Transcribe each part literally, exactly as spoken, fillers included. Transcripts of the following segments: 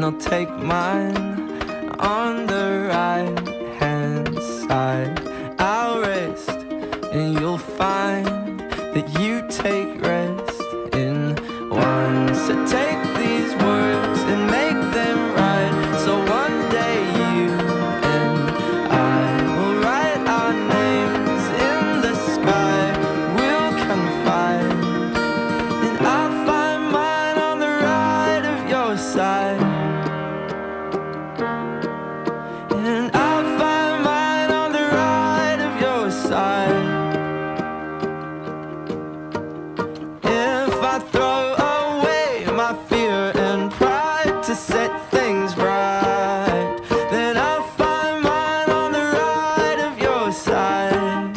I'll take mine on the right hand side. I'll rest and you'll find that you take rest in one. So take these words and make them right, so one day you and I will write our names in the sky. We'll confide and I'll find mine on the right of your side, and I'll find mine on the right of your side. If I throw away my fear and pride to set things right, then I'll find mine on the right of your side.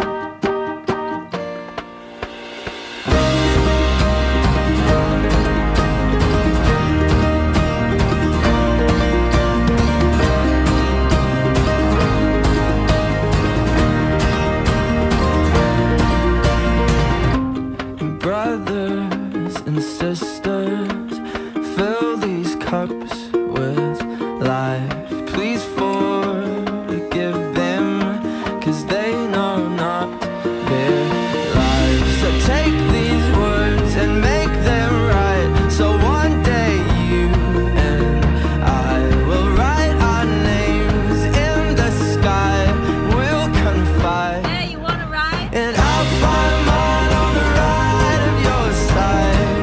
Brothers and sisters, fill these cups with life. Please forgive them, 'cause they know not their lives. So take these words and make them right, so one day you and I will write our names in the sky. We'll confide. Hey, you wanna ride? And I'll find mine on the right of your side,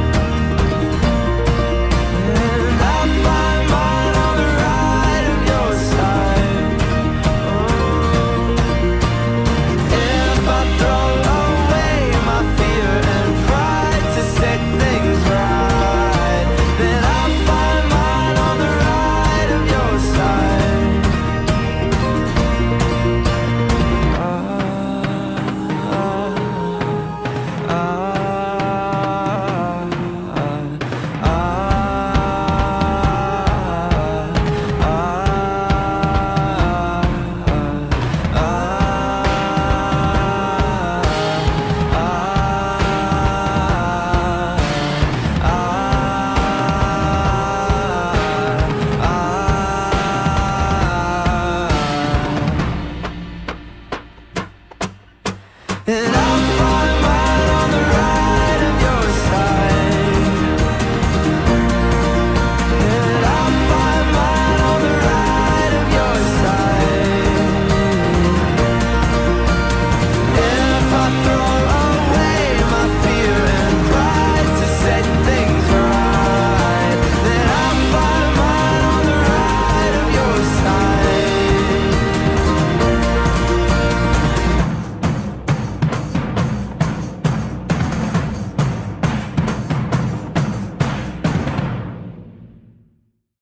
and I'll find mine on the right of your side. Oh, if I throw away my fear and pride to set things right, then I'll find mine on the right of your side. Ah, ah, and I